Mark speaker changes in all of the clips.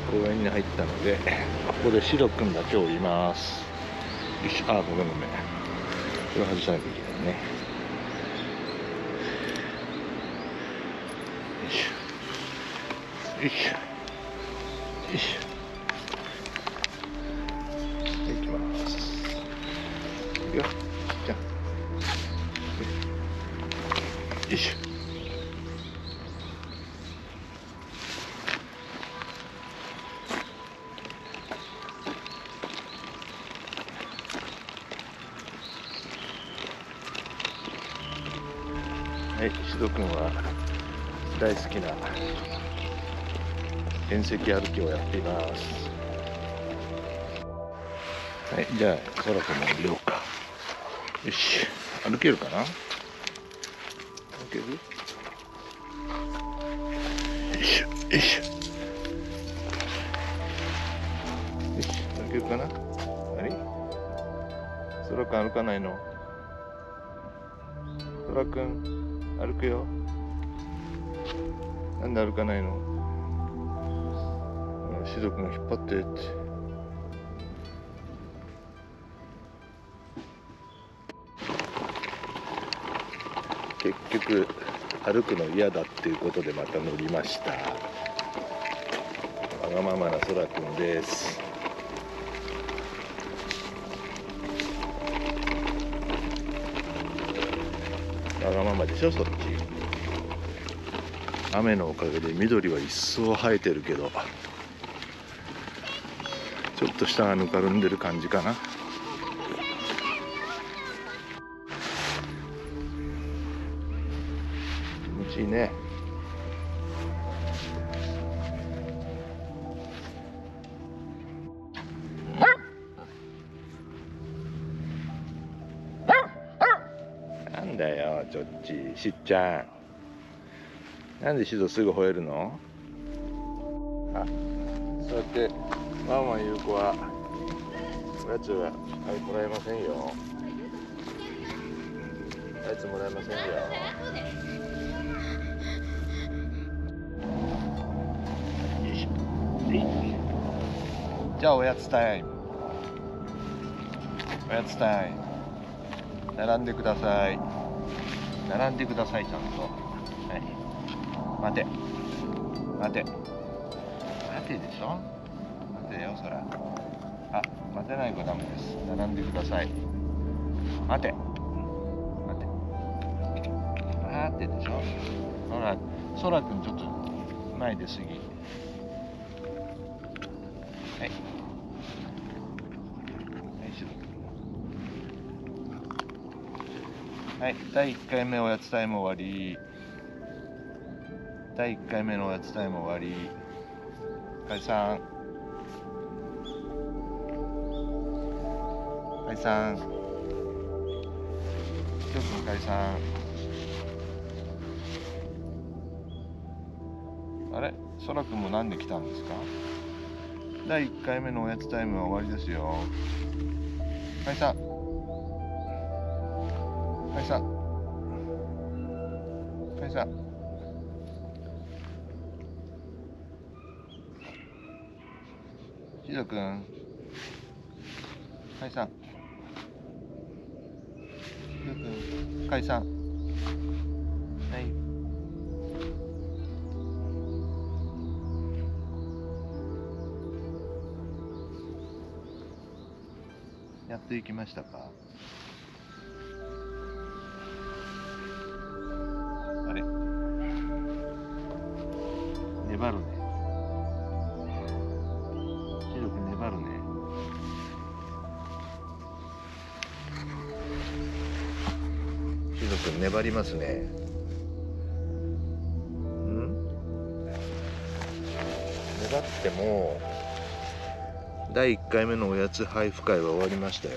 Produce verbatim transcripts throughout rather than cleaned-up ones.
Speaker 1: 公園に入ったので、ここでシロくんだけおります。よし、あ、ごめんごめん。これ外さなきゃいけないね。よいしょ。よいしょ。よいしょ。いきます。いくよ。じゃあ。よいしょ。はい、しどくんは大好きな遠石歩きをやっています。はい、じゃあそらくんも降りようか。よし、歩けるかな。歩ける。よいしょよいしょ。よし、歩けるかな。あれ、そらくん歩かないの。そらくん歩くよ。なんで歩かないの。しどくんが引っ張ってって。結局歩くの嫌だっていうことでまた乗りました。わがままなそらくんです。わがままでしょ、そっち。雨のおかげで緑は一層生えてるけど、ちょっと下がぬかるんでる感じかな。気持ちいいね。なんだよちょっち、しっちゃん。なんでしどすぐ吠えるの。あ、そうやってワンワン言う子はおやつはもらえませんよ。おやつもらえませんよ。よいしょ。じゃあおやつタイム。おやつタイム。並んでください。並んでください、ちゃんと。はい。待て。待て。待てでしょ。待てよ、そら。あ、待てない子ダメです。並んでください。待て。待て。待てでしょ。ほら、そらくんちょっと前で過ぎ。はい。はい、しどくん。はい、だいいっかいめおやつタイム終わり。だいいっかいめのおやつタイム終わり。解散。解散。しどくん解散。あれ、そらくんもなんで来たんですか。だいいっかいめのおやつタイムは終わりですよ。解散。解散。解散。しどくん解散。しどくん解散。はい。やっていきましたか。あれ、粘るね。しどくん粘るね。しどくん粘りますね。ん？粘ってもだいいっかいめのおやつ配布会は終わりましたよ。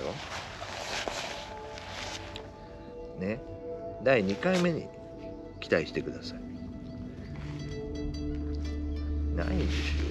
Speaker 1: ね、だいにかいめに期待してください。ないでしょ。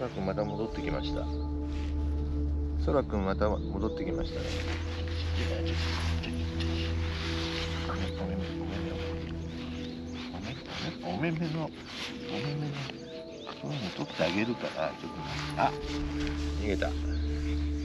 Speaker 1: くんまた戻ってきました。そらくんまた戻ってきましたね。お目目の、お目目の、そういうの取ってあげるから、ちょっと、あ、逃げた。